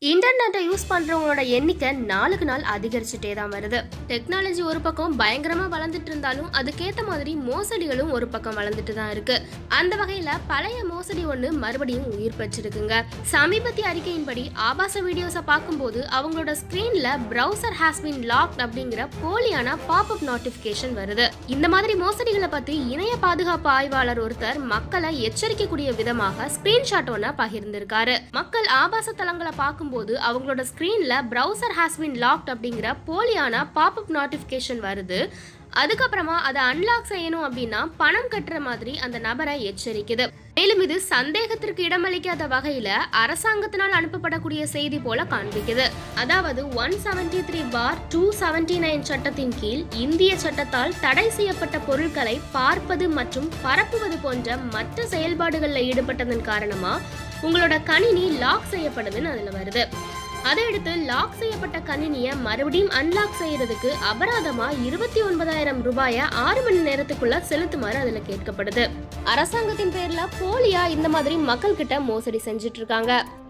இன்டர்நெட்டை use பண்றவங்களோட எண்ணிக்கை நாளுக்கு நாள் அதிகரிச்சுட்டே தான் வருது. டெக்னாலஜி ஒரு பக்கம் பயங்கரமா வளர்ந்துட்டு இருந்தாலும் அதுக்கேத்த மாதிரி மோசடிகளும் ஒரு பக்கம் வளர்ந்துட்டு தான் இருக்கு. அந்த வகையில பழைய மோசடி ஒண்ணு மறுபடியும் உயிர் பெற்றிருக்குங்க. சமீபத்திய அறிக்கையின்படி ஆபாச வீடியோஸை பார்க்கும்போது அவங்களோட ஸ்கிரீன்ல பிரவுசர் ஹாஸ் பீன் லாக்ட் அப்படிங்கிற போலியான பாப்அப் நோட்டிபிகேஷன் வருது. இந்த மாதிரி மோசடிகளை பத்தி இணைய பாதுகாப்பு ஆய்வாளர் ஒருத்தர் மக்களை எச்சரிக்கக்கூடிய விதமாக ஸ்கிரீன்ஷாட் ஒன்ன பகிர்ந்திருக்காரு. மக்கள் ஆபாச தளங்களை பார்க்கும் போது அவங்களோட ஸ்கிரீன்ல பிரவுசர் ஹாஸ் பீன் லாக்ட் அப்படிங்கிற போலியான பாப்அப் நோட்டிபிகேஷன் வருது. அதுக்கப்புறமா அதை அன்லாக் செய்யணும் அப்படின்னா பணம் கட்டுற மாதிரி அந்த நபரை எச்சரிக்குது. மேலும் இது சந்தேகத்திற்கு இடமளிக்காத வகையில அரசாங்கத்தினால் அனுப்பப்படக்கூடிய செய்தி போல காண்பிக்குது. அதாவது 173/279 சட்டத்தின் கீழ் இந்திய சட்டத்தால் தடை செய்யப்பட்ட பொருட்களை பார்ப்பது மற்றும் பரப்புவது போன்ற மற்ற செயல்பாடுகளில் ஈடுபட்டதன் காரணமா உங்களோட கணினி லாக் செய்யப்படுதுன்னு அதுல வருது. அதையடுத்து லாக் செய்யப்பட்ட கணினியை மறுபடியும் அன்லாக் செய்யறதுக்கு அபராதமா 29,000 ரூபாயை 6 மணி நேரத்துக்குள்ள செலுத்துமாறு அதுல கேட்கப்படுது. அரசாங்கத்தின் பேர்ல போலியா இந்த மாதிரி மக்கள் கிட்ட மோசடி செஞ்சுட்டு இருக்காங்க.